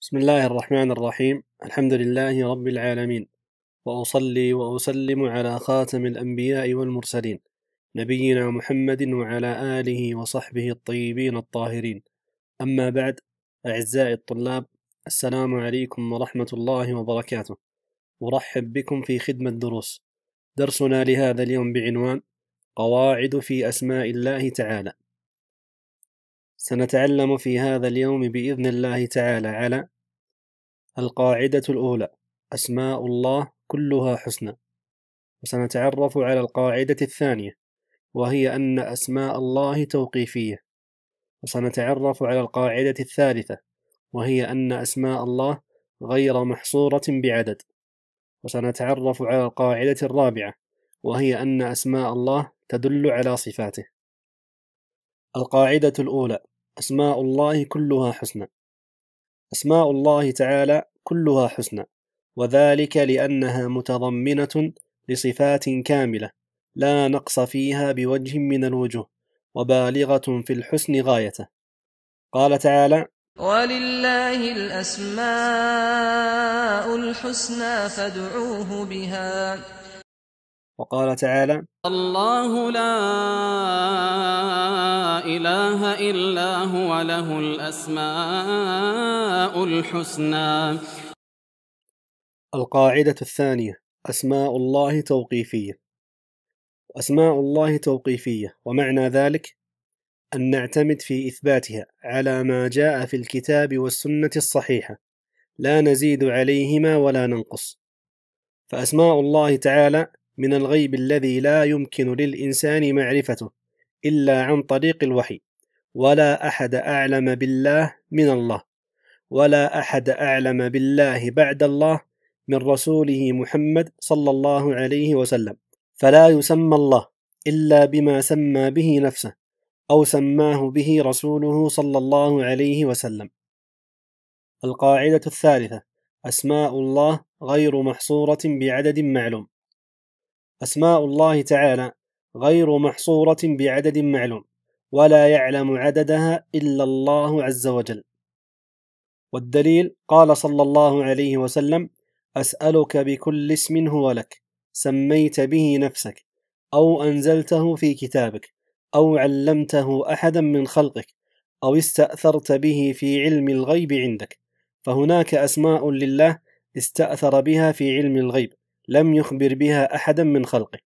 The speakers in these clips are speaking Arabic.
بسم الله الرحمن الرحيم. الحمد لله رب العالمين، وأصلي وأسلم على خاتم الأنبياء والمرسلين نبينا محمد وعلى آله وصحبه الطيبين الطاهرين. أما بعد، أعزائي الطلاب، السلام عليكم ورحمة الله وبركاته. أرحب بكم في خدمة دروس. درسنا لهذا اليوم بعنوان قواعد في أسماء الله تعالى. سنتعلم في هذا اليوم بإذن الله تعالى على القاعدة الأولى: أسماء الله كلها حسنى. وسنتعرف على القاعدة الثانية، وهي أن أسماء الله توقيفية. وسنتعرف على القاعدة الثالثة، وهي أن أسماء الله غير محصورة بعدد. وسنتعرف على القاعدة الرابعة، وهي أن أسماء الله تدل على صفاته. القاعدة الأولى: أسماء الله كلها حسنى. أسماء الله تعالى كلها حسنى، وذلك لأنها متضمنة لصفات كاملة لا نقص فيها بوجه من الوجوه، وبالغة في الحسن غايته. قال تعالى: ولله الأسماء الحسنى فادعوه بها. وقال تعالى: الله لا إله إلا هو له الأسماء الحسنى. القاعدة الثانية: أسماء الله توقيفية. أسماء الله توقيفية، ومعنى ذلك أن نعتمد في إثباتها على ما جاء في الكتاب والسنة الصحيحة، لا نزيد عليهما ولا ننقص. فأسماء الله تعالى من الغيب الذي لا يمكن للإنسان معرفته إلا عن طريق الوحي، ولا أحد أعلم بالله من الله، ولا أحد أعلم بالله بعد الله من رسوله محمد صلى الله عليه وسلم. فلا يسمى الله إلا بما سمى به نفسه أو سماه به رسوله صلى الله عليه وسلم. القاعدة الثالثة: أسماء الله غير محصورة بعدد معلوم. أسماء الله تعالى غير محصورة بعدد معلوم، ولا يعلم عددها إلا الله عز وجل. والدليل قال صلى الله عليه وسلم: أسألك بكل اسم هو لك سميت به نفسك أو أنزلته في كتابك أو علمته أحدا من خلقك أو استأثرت به في علم الغيب عندك. فهناك أسماء لله استأثر بها في علم الغيب لم يخبر بها أحدا من خلقه.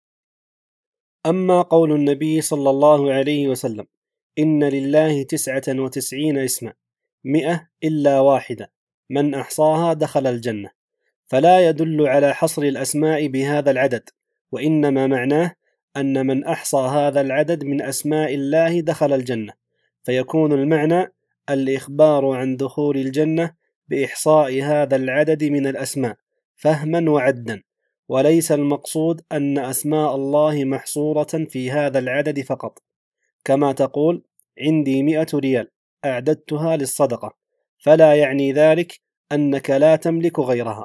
أما قول النبي صلى الله عليه وسلم: إن لله 99 اسما 100 إلا واحدة من أحصاها دخل الجنة، فلا يدل على حصر الأسماء بهذا العدد، وإنما معناه أن من أحصى هذا العدد من أسماء الله دخل الجنة، فيكون المعنى الإخبار عن دخول الجنة بإحصاء هذا العدد من الأسماء فهما وعدا، وليس المقصود أن أسماء الله محصورة في هذا العدد فقط، كما تقول: عندي 100 ريال أعددتها للصدقة، فلا يعني ذلك أنك لا تملك غيرها.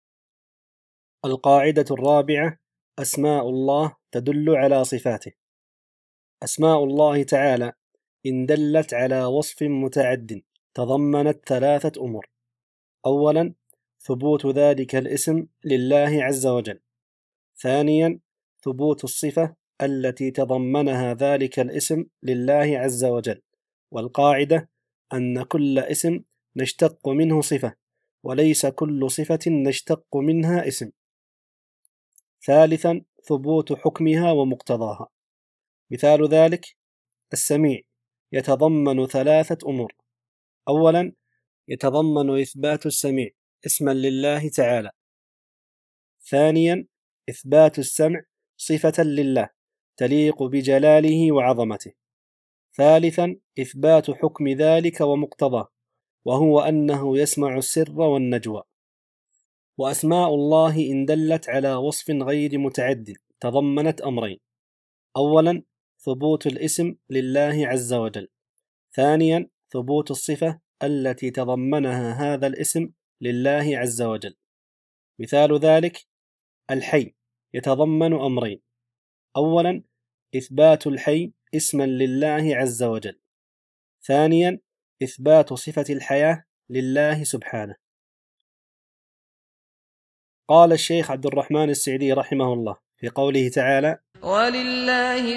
القاعدة الرابعة: أسماء الله تدل على صفاته. أسماء الله تعالى إن دلت على وصف متعد تضمنت 3 أمور: أولا، ثبوت ذلك الاسم لله عز وجل. ثانيا، ثبوت الصفة التي تضمنها ذلك الاسم لله عز وجل. والقاعدة أن كل اسم نشتق منه صفة، وليس كل صفة نشتق منها اسم. ثالثا، ثبوت حكمها ومقتضاها. مثال ذلك: السميع يتضمن 3 أمور: أولا، يتضمن إثبات السميع اسما لله تعالى. ثانيا، إثبات السمع صفة لله تليق بجلاله وعظمته. ثالثا، إثبات حكم ذلك ومقتضاه، وهو أنه يسمع السر والنجوى. وأسماء الله إن دلت على وصف غير متعد تضمنت أمرين: أولا، ثبوت الاسم لله عز وجل. ثانيا، ثبوت الصفة التي تضمنها هذا الاسم لله عز وجل. مثال ذلك: الحي يتضمن أمرين: أولا، إثبات الحي اسما لله عز وجل. ثانيا، إثبات صفة الحياة لله سبحانه. قال الشيخ عبد الرحمن السعدي رحمه الله في قوله تعالى: ولله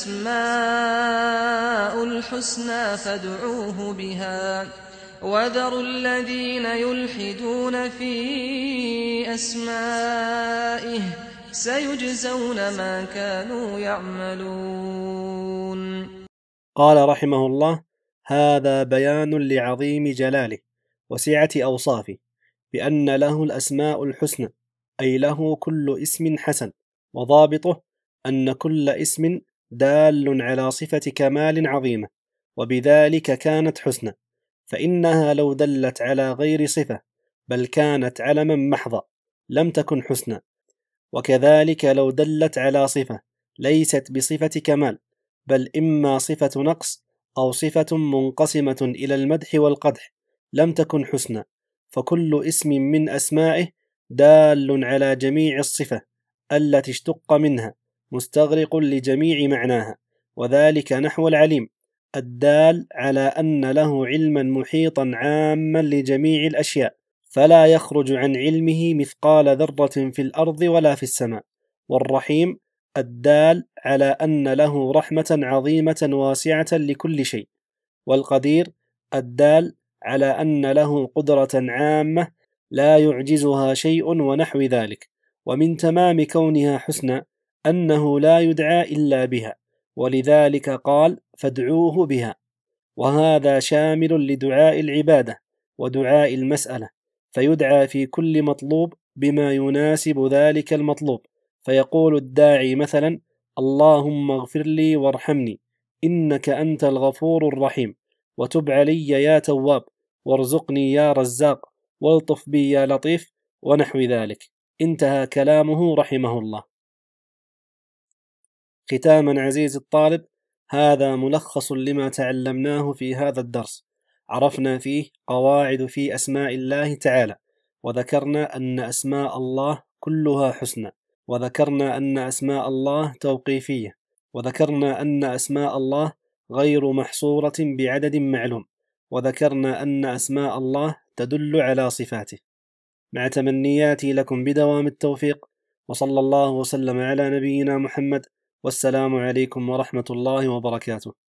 الأسماء الحسنى فادعوه بها وذروا الذين يلحدون في أسمائه سيجزون ما كانوا يعملون. قال رحمه الله: هذا بيان لعظيم جلاله وسعة أوصافه بأن له الأسماء الحسنى، أي له كل اسم حسن، وضابطه أن كل اسم دال على صفة كمال عظيمة، وبذلك كانت حسنى، فإنها لو دلت على غير صفة بل كانت علما محضا لم تكن حسنى، وكذلك لو دلت على صفة ليست بصفة كمال بل إما صفة نقص أو صفة منقسمة إلى المدح والقدح لم تكن حسنى، فكل اسم من أسمائه دال على جميع الصفة التي اشتق منها مستغرق لجميع معناها، وذلك نحو العليم الدال على أن له علما محيطا عاما لجميع الأشياء فلا يخرج عن علمه مثقال ذرة في الأرض ولا في السماء، والرحيم الدال على أن له رحمة عظيمة واسعة لكل شيء، والقدير الدال على أن له قدرة عامة لا يعجزها شيء ونحو ذلك. ومن تمام كونها حسنى أنه لا يدعى إلا بها، ولذلك قال: فادعوه بها، وهذا شامل لدعاء العبادة ودعاء المسألة، فيدعى في كل مطلوب بما يناسب ذلك المطلوب، فيقول الداعي مثلا: اللهم اغفر لي وارحمني إنك أنت الغفور الرحيم، وتب علي يا تواب، وارزقني يا رزاق، والطف بي يا لطيف، ونحو ذلك. انتهى كلامه رحمه الله. ختاما عزيز الطالب، هذا ملخص لما تعلمناه في هذا الدرس. عرفنا فيه قواعد في أسماء الله تعالى، وذكرنا أن أسماء الله كلها حسنى، وذكرنا أن أسماء الله توقيفية، وذكرنا أن أسماء الله غير محصورة بعدد معلوم، وذكرنا أن أسماء الله تدل على صفاته. مع تمنياتي لكم بدوام التوفيق، وصلى الله وسلم على نبينا محمد، والسلام عليكم ورحمة الله وبركاته.